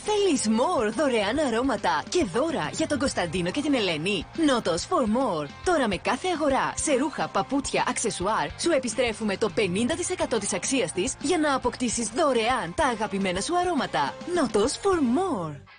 Θέλεις more δωρεάν αρώματα και δώρα για τον Κωνσταντίνο και την Ελένη? Notos for more. Τώρα με κάθε αγορά σε ρούχα, παπούτσια, αξεσουάρ σου επιστρέφουμε το 50% της αξίας της για να αποκτήσεις δωρεάν τα αγαπημένα σου αρώματα. Notos for more.